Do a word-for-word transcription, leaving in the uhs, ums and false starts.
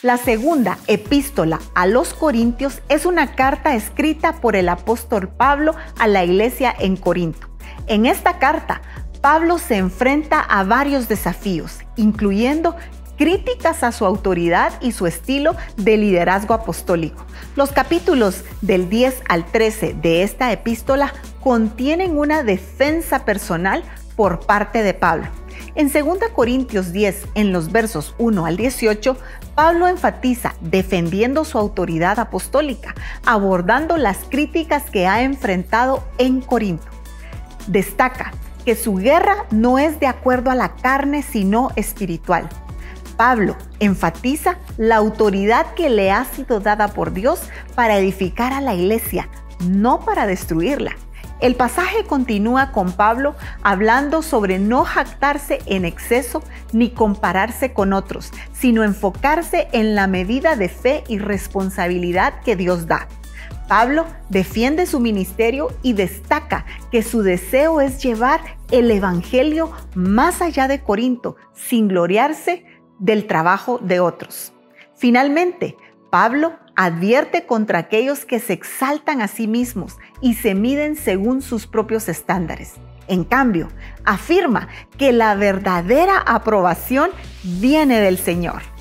La segunda epístola a los Corintios es una carta escrita por el apóstol Pablo a la iglesia en Corinto. En esta carta, Pablo se enfrenta a varios desafíos, incluyendo críticas a su autoridad y su estilo de liderazgo apostólico. Los capítulos del diez al trece de esta epístola contienen una defensa personal por parte de Pablo. En segunda Corintios diez, en los versos uno al dieciocho, Pablo enfatiza defendiendo su autoridad apostólica, abordando las críticas que ha enfrentado en Corinto. Destaca que su guerra no es de acuerdo a la carne, sino espiritual. Pablo enfatiza la autoridad que le ha sido dada por Dios para edificar a la iglesia, no para destruirla. El pasaje continúa con Pablo hablando sobre no jactarse en exceso ni compararse con otros, sino enfocarse en la medida de fe y responsabilidad que Dios da. Pablo defiende su ministerio y destaca que su deseo es llevar el evangelio más allá de Corinto, sin gloriarse del trabajo de otros. Finalmente, Pablo advierte contra aquellos que se exaltan a sí mismos y se miden según sus propios estándares. En cambio, afirma que la verdadera aprobación viene del Señor.